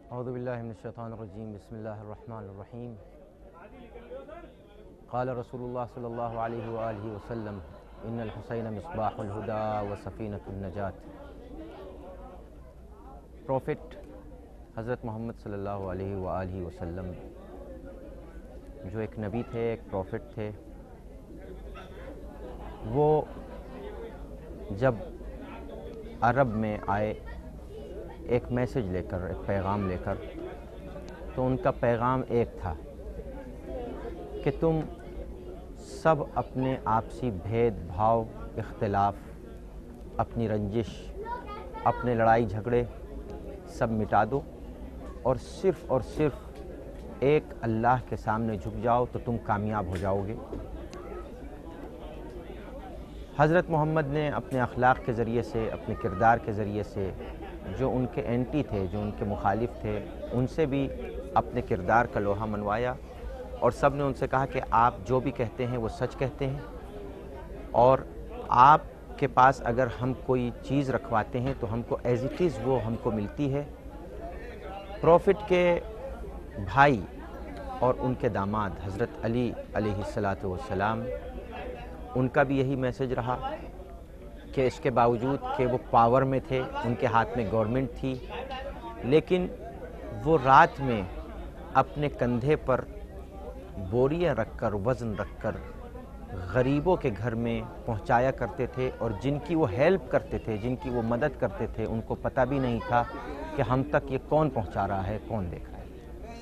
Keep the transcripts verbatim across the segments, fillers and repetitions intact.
اعوذ باللہ من الشیطان الرجیم بسم اللہ الرحمن الرحیم قال رسول اللہ صلی اللہ علیہ وآلہ وسلم ان الحسین مصباح الہدی و سفینۃ النجات۔ پروفٹ حضرت محمد صلی اللہ علیہ وآلہ وسلم جو ایک نبی تھے، ایک پروفٹ تھے، وہ جب عرب میں آئے ایک میسج لے کر، ایک پیغام لے کر، تو ان کا پیغام ایک تھا کہ تم سب اپنے آپسی بھید بھاؤ، اختلاف، اپنی رنجش، اپنے لڑائی جھگڑے سب مٹا دو اور صرف اور صرف ایک اللہ کے سامنے جھک جاؤ تو تم کامیاب ہو جاؤ گے۔ حضرت محمد نے اپنے اخلاق کے ذریعے سے، اپنے کردار کے ذریعے سے، جو ان کے اینٹی تھے، جو ان کے مخالف تھے، ان سے بھی اپنے کردار کا لوہا منوایا اور سب نے ان سے کہا کہ آپ جو بھی کہتے ہیں وہ سچ کہتے ہیں، اور آپ کے پاس اگر ہم کوئی چیز رکھواتے ہیں تو ہم کو ایز اٹ از وہ ہم کو ملتی ہے۔ پروفٹ کے بھائی اور ان کے داماد حضرت علی علیہ الصلاۃ والسلام، ان کا بھی یہی میسج رہا کہ اس کے باوجود کہ وہ پاور میں تھے، ان کے ہاتھ میں گورنمنٹ تھی، لیکن وہ رات میں اپنے کندھے پر بوریاں رکھ کر، وزن رکھ کر غریبوں کے گھر میں پہنچایا کرتے تھے، اور جن کی وہ ہیلپ کرتے تھے، جن کی وہ مدد کرتے تھے، ان کو پتہ بھی نہیں تھا کہ ہم تک یہ کون پہنچا رہا ہے، کون دیکھ رہا ہے۔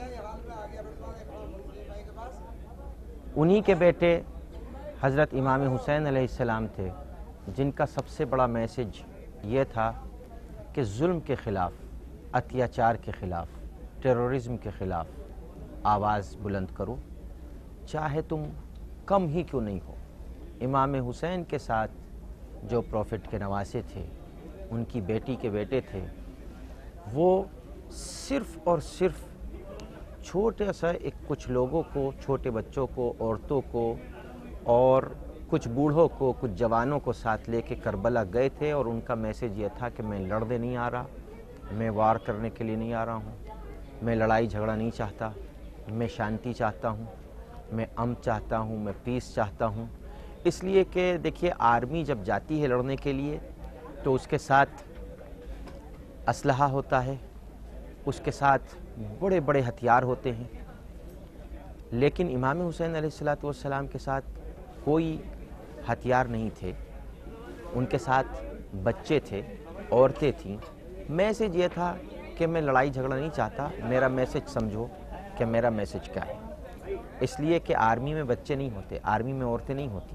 انہی کے بیٹے حضرت امام حسین علیہ السلام تھے، جن کا سب سے بڑا میسج یہ تھا کہ ظلم کے خلاف، اتیاچار کے خلاف، ٹیرورزم کے خلاف آواز بلند کرو، چاہے تم کم ہی کیوں نہیں ہو۔ امام حسین کے ساتھ جو پروفٹ کے نواسے تھے، ان کی بیٹی کے بیٹے تھے، وہ صرف اور صرف چھوٹے سا ایک کچھ لوگوں کو، چھوٹے بچوں کو، عورتوں کو اور کچھ بوڑھوں کو، کچھ جوانوں کو ساتھ لے کے کربلا گئے تھے، اور ان کا میسج یہ تھا کہ میں لڑنے نہیں آ رہا، میں وار کرنے کے لیے نہیں آ رہا ہوں، میں لڑائی جھگڑا نہیں چاہتا، میں شانتی چاہتا ہوں، میں امن چاہتا ہوں، میں پیس چاہتا ہوں۔ اس لیے کہ دیکھیے، آرمی جب جاتی ہے لڑنے کے لیے تو اس کے ساتھ اسلحہ ہوتا ہے، اس کے ساتھ بڑے بڑے ہتھیار ہوتے ہیں، لیکن امام حسین علیہ الصلاۃ والسلام کے ساتھ کوئی ہتھیار نہیں تھے، ان کے ساتھ بچے تھے، عورتیں تھیں۔ میسج یہ تھا کہ میں لڑائی جھگڑا نہیں چاہتا، میرا میسج سمجھو کہ میرا میسج کیا ہے۔ اس لیے کہ آرمی میں بچے نہیں ہوتے، آرمی میں عورتیں نہیں ہوتی۔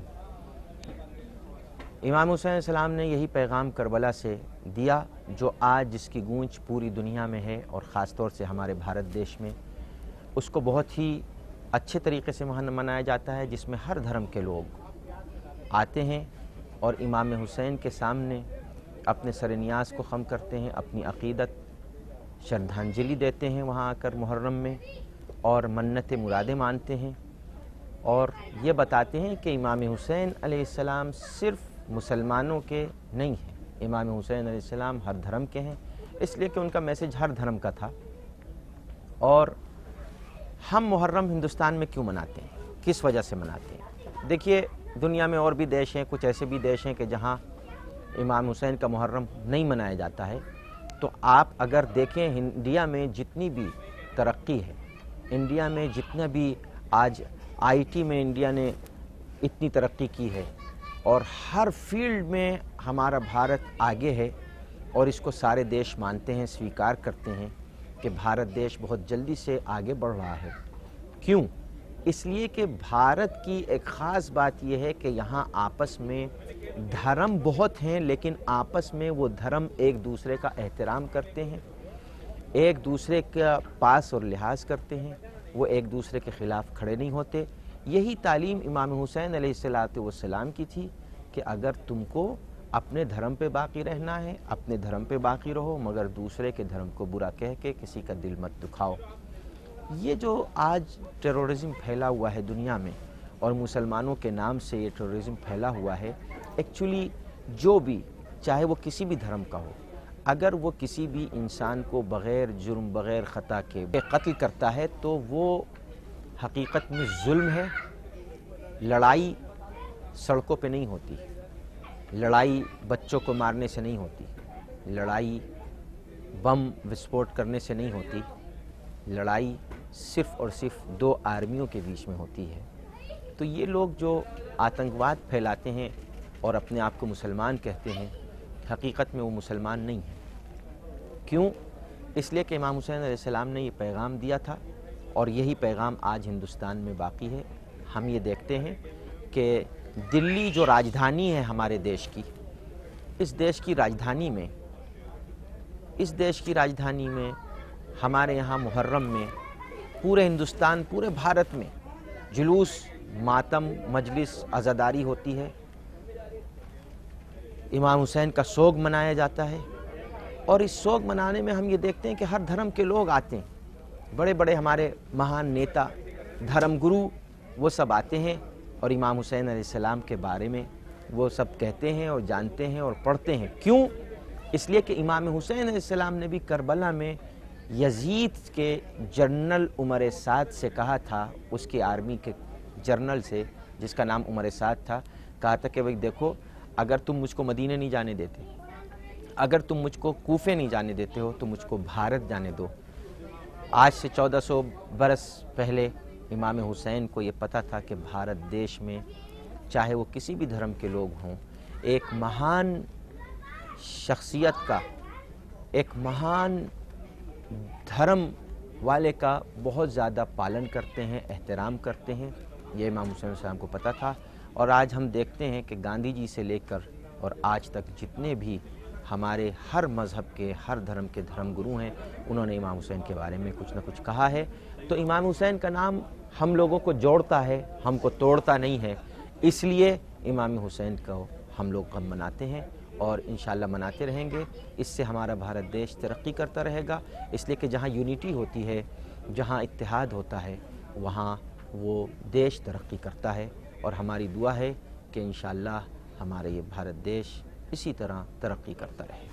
امام حسین علیہ السلام نے یہی پیغام کربلا سے دیا، جو آج جس کی گونج پوری دنیا میں ہے، اور خاص طور سے ہمارے بھارت دیش میں اس کو بہت ہی اچھے طریقے سے منایا جاتا ہے، جس میں ہر دھرم کے لوگ آتے ہیں اور امام حسین کے سامنے اپنے سر نیاز کو خم کرتے ہیں، اپنی عقیدت، شردھانجلی دیتے ہیں وہاں آ کر محرم میں، اور منت مرادیں مانتے ہیں، اور یہ بتاتے ہیں کہ امام حسین علیہ السلام صرف مسلمانوں کے نہیں ہیں، امام حسین علیہ السلام ہر دھرم کے ہیں، اس لیے کہ ان کا میسج ہر دھرم کا تھا۔ اور ہم محرم ہندوستان میں کیوں مناتے ہیں، کس وجہ سے مناتے ہیں؟ دیکھیے، دنیا میں اور بھی دیش ہیں، کچھ ایسے بھی دیش ہیں کہ جہاں امام حسین کا محرم نہیں منایا جاتا ہے، تو آپ اگر دیکھیں انڈیا میں جتنی بھی ترقی ہے، انڈیا میں جتنا بھی آج آئی ٹی میں انڈیا نے اتنی ترقی کی ہے، اور ہر فیلڈ میں ہمارا بھارت آگے ہے، اور اس کو سارے دیش مانتے ہیں، سویکار کرتے ہیں کہ بھارت دیش بہت جلدی سے آگے بڑھ رہا ہے۔ کیوں؟ اس لیے کہ بھارت کی ایک خاص بات یہ ہے کہ یہاں آپس میں دھرم بہت ہیں، لیکن آپس میں وہ دھرم ایک دوسرے کا احترام کرتے ہیں، ایک دوسرے کا پاس اور لحاظ کرتے ہیں، وہ ایک دوسرے کے خلاف کھڑے نہیں ہوتے۔ یہی تعلیم امام حسین علیہ الصلاۃ والسلام کی تھی کہ اگر تم کو اپنے دھرم پہ باقی رہنا ہے، اپنے دھرم پہ باقی رہو، مگر دوسرے کے دھرم کو برا کہہ کے کسی کا دل مت دکھاؤ۔ یہ جو آج ٹیرورزم پھیلا ہوا ہے دنیا میں، اور مسلمانوں کے نام سے یہ ٹیرورزم پھیلا ہوا ہے، ایکچولی جو بھی، چاہے وہ کسی بھی دھرم کا ہو، اگر وہ کسی بھی انسان کو بغیر جرم بغیر خطا کے قتل کرتا ہے تو وہ حقیقت میں ظلم ہے۔ لڑائی سڑکوں پہ نہیں ہوتی، لڑائی بچوں کو مارنے سے نہیں ہوتی، لڑائی بم وسفوٹ کرنے سے نہیں ہوتی، لڑائی صرف اور صرف دو آرمیوں کے بیچ میں ہوتی ہے۔ تو یہ لوگ جو آتنکواد پھیلاتے ہیں اور اپنے آپ کو مسلمان کہتے ہیں، حقیقت میں وہ مسلمان نہیں ہیں۔ کیوں؟ اس لیے کہ امام حسین علیہ السلام نے یہ پیغام دیا تھا اور یہی پیغام آج ہندوستان میں باقی ہے۔ ہم یہ دیکھتے ہیں کہ دلی جو راجدھانی ہے ہمارے دیش کی، اس دیش کی راجدھانی میں اس دیش کی راجدھانی میں ہمارے یہاں محرم میں پورے ہندوستان پورے بھارت میں جلوس، ماتم، مجلس، عزاداری ہوتی ہے، امام حسین کا سوگ منایا جاتا ہے۔ اور اس سوگ منانے میں ہم یہ دیکھتے ہیں کہ ہر دھرم کے لوگ آتے ہیں، بڑے بڑے ہمارے مہان نیتا، دھرم گرو، وہ سب آتے ہیں اور امام حسین علیہ السلام کے بارے میں وہ سب کہتے ہیں اور جانتے ہیں اور پڑھتے ہیں۔ کیوں؟ اس لیے کہ امام حسین علیہ السلام نے بھی کربلا میں یزید کے جنرل عمر سعد سے کہا تھا، اس کی آرمی کے جنرل سے جس کا نام عمر سعد تھا، کہا تھا کہ بھئی دیکھو، اگر تم مجھ کو مدینہ نہیں جانے دیتے، اگر تم مجھ کو کوفے نہیں جانے دیتے ہو تو مجھ کو بھارت جانے دو۔ آج سے چودہ سو برس پہلے امام حسین کو یہ پتہ تھا کہ بھارت دیش میں چاہے وہ کسی بھی دھرم کے لوگ ہوں، ایک مہان شخصیت کا، ایک مہان دھرم والے کا بہت زیادہ پالن کرتے ہیں، احترام کرتے ہیں۔ یہ امام حسین علیہ السلام کو پتہ تھا۔ اور آج ہم دیکھتے ہیں کہ گاندھی جی سے لے کر اور آج تک جتنے بھی ہمارے ہر مذہب کے، ہر دھرم کے دھرم گرو ہیں، انہوں نے امام حسین کے بارے میں کچھ نہ کچھ کہا ہے۔ تو امام حسین کا نام ہم لوگوں کو جوڑتا ہے، ہم کو توڑتا نہیں ہے، اس لیے امام حسین کو ہم لوگ غم مناتے ہیں اور انشاءاللہ مناتے رہیں گے۔ اس سے ہمارا بھارت دیش ترقی کرتا رہے گا، اس لیے کہ جہاں یونٹی ہوتی ہے، جہاں اتحاد ہوتا ہے، وہاں وہ دیش ترقی کرتا ہے۔ اور ہماری دعا ہے کہ انشاءاللہ ہمارا یہ بھارت دیش اسی طرح ترقی کرتا رہے۔